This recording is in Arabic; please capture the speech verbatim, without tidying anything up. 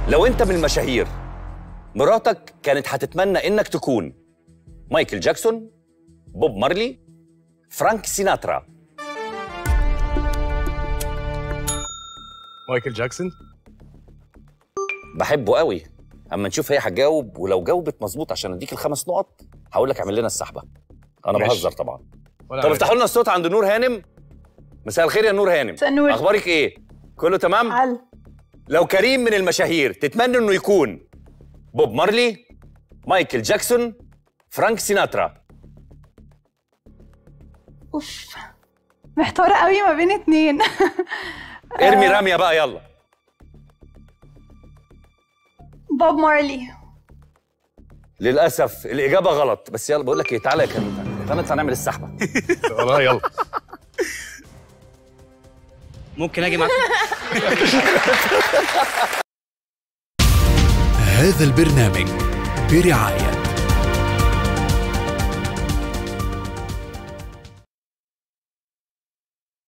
لو انت من المشاهير مراتك كانت هتتمنى انك تكون مايكل جاكسون، بوب مارلي، فرانك سيناترا. مايكل جاكسون. بحبه قوي. اما نشوف هي هتجاوب، ولو جاوبت مظبوط عشان اديك الخمس نقط هقول لك اعمل لنا السحبه. انا ماشي. بهزر طبعا. طب افتحوا لنا الصوت عند نور هانم. مساء الخير يا نور هانم. مساء النور. اخبارك ايه؟ كله تمام؟ حل. لو كريم من المشاهير تتمنى انه يكون بوب مارلي، مايكل جاكسون، فرانك سيناترا. اوف، محتاره قوي ما بين اتنين. ارمي رميه بقى يلا. بوب مارلي. للاسف الاجابه غلط، بس يلا بقول لك ايه، تعالى يا كريم تعالى هنعمل السحبه. والله يلا. ممكن اجي معاك؟ هذا البرنامج برعاية